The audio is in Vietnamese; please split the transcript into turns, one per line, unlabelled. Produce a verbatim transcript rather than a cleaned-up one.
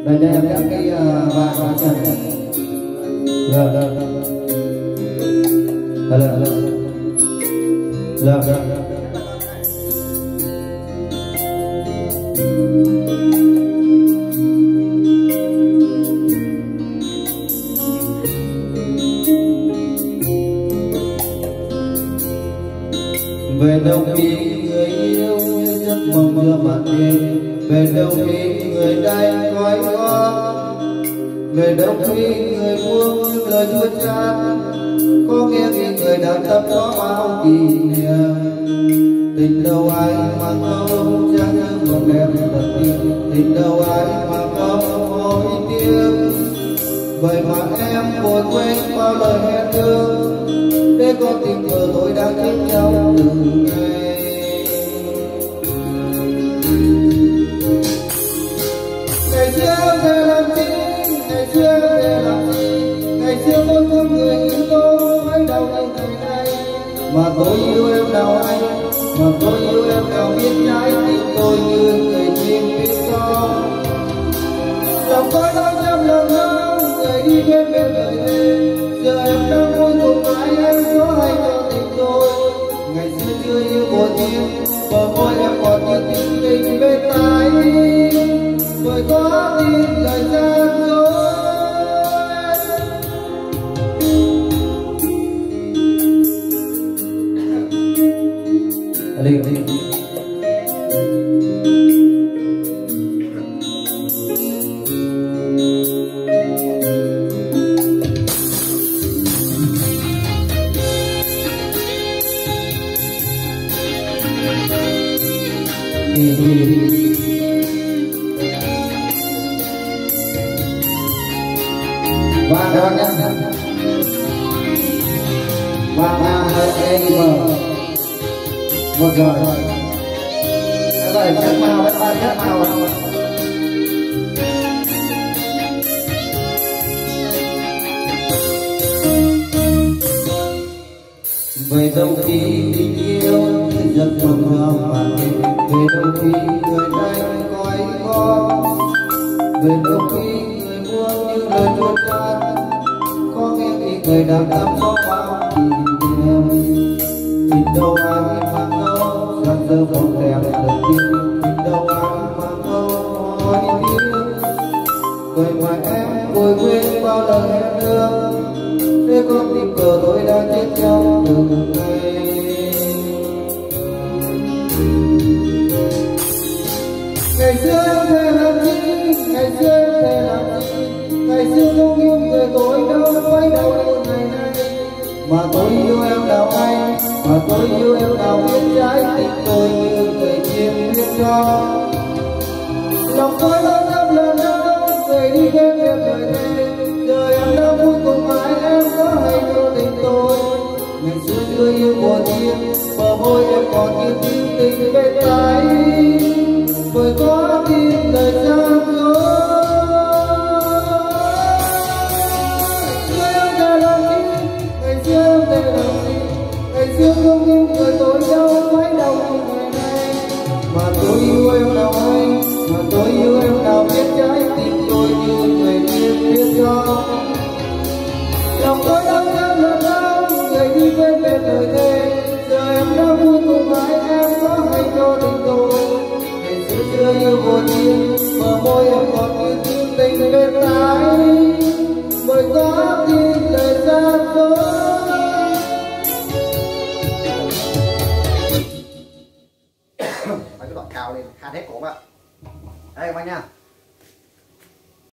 đây đây em các cái ba ba chân rồi rồi rồi rồi rồi rồi về đâu khi người yêu như giấc mộng đưa màn đêm, về đâu khi người đây nói có, về đâu khi người buông những lời chua chát, có nghe khi người đã tâm có bao kỷ niệm. Tình đâu ai mà không chẳng như một đêm thật tiên, tình đâu ai mà không hối tiếc. Vậy mà em vội quên bao lời hẹn ước, để con tình cờ tôi đã chết nhau từng ngày. Ngày xưa về làm gì, ngày xưa về làm gì, ngày xưa tôi thương người yêu tôi mấy đầu những ngày nay. Mà tôi yêu em nào anh, mà tôi yêu em nào biết trái tim tôi như người chim biết gió. Lòng tôi nói trăm lần hơn, người đi bên bên đời thêm. Giờ em đang vui cùng ai em có hay cho tình tôi. Ngày xưa chưa yêu một tiếng, bờ môi em còn như tình tình bên tai. Rồi có tin lời gian dối. Đi đi. Và đó nhé, và ba hơi em một rồi cái này chất màu đấy, ba chất màu về đâu khi tình yêu như giấc mộng mơ mà đêm, về đâu khi người đây coi có, về đâu khi người buông những lời chua chát, có nghe khi người đang tâm có bao kỷ niệm. Tình đâu ai mà không sáng giờ bóng đẹp đầu tiên, tình đâu ai mà không hỏi tiếc. Vậy mà em vội quên bao lời hẹn ước, để con tình cờ tôi đã chết nhau từng ngày. Ngày xưa về làm gì, ngày xưa về làm gì, ngày xưa không yêu người tôi đâu phải đâu như ngày nay. Mà tôi yêu em nào anh, mà tôi yêu em nào biết trái tim tôi như người chim biết gió. Lòng tôi lo lắng lần đâu, người đi bên em đời này. Giờ em đang vui cùng ai em có hay cho tình tôi. Ngày xưa chưa yêu một tiếng, bờ môi em còn như tiếng tình bên tai. Bởi có tin lời gian dối. Ngày xưa em về làm gì, ngày xưa em về làm gì, ngày xưa không yêu người tôi đâu phải đâu như ngày nay. Mà tôi yêu em nào anh, mà tôi yêu em nào biết trái tim tôi như người biết biết gió. Lòng tôi đang nhớ lần đâu, người đi bên bên đời thế. Giờ em đang vui cùng ai em có hay cho tình tôi. Ngày xưa chưa yêu một tiếng, bờ môi em còn như tiếng tình bên tai. Bởi có tin lời gian dối.
Mấy cái đoạn cao lên, khan hết cổ ạ. Đây các anh nha.